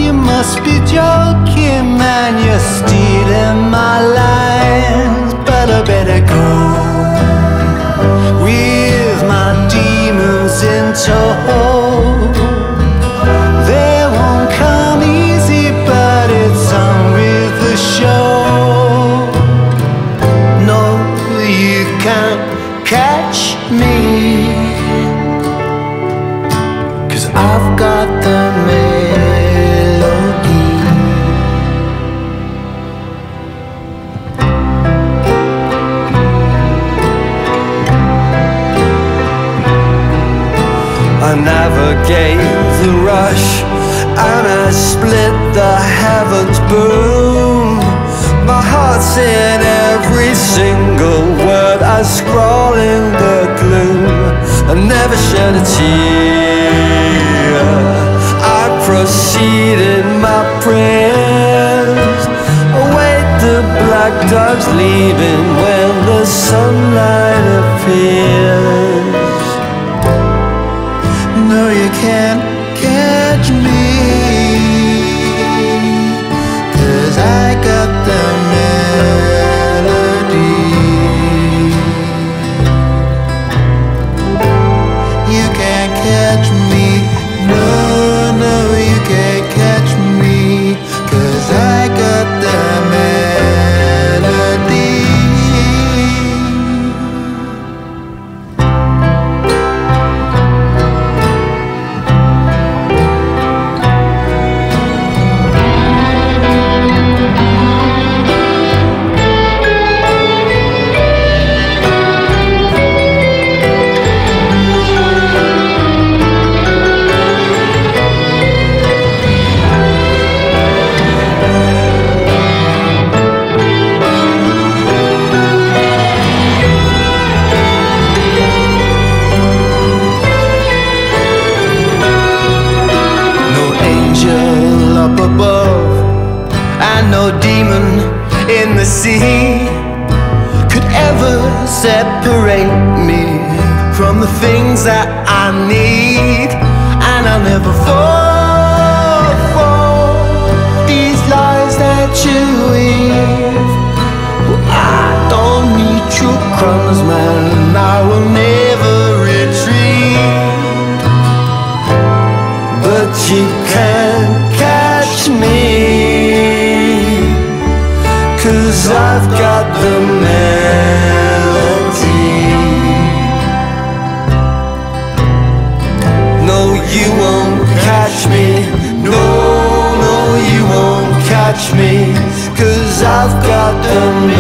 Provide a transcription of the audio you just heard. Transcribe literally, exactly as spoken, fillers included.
you must be joking, man, you're stealing my lines. But I better go with my demons in tow. They won't come easy, but it's on with the show. No, you can't catch me, 'cause I've got the melody. I navigate the rush and I split the heavens boom. My heart's in every single word I scroll in the gloom. I never shed a tear, I proceed in my prayers. Await the black dogs leaving when the sunlight appears. No, you can't catch me, 'cause I got the melody. You can't catch me, no, no, you can't catch me, 'cause I got the melody. In the sea could ever separate me from the things that I need, and I'll never fall for these lies that you weave. Well, I don't need your crumbs, man, I will never retreat, but you can't catch me, 'cause I've got the melody. No, you won't catch me. No, no, you won't catch me, 'cause I've got the melody.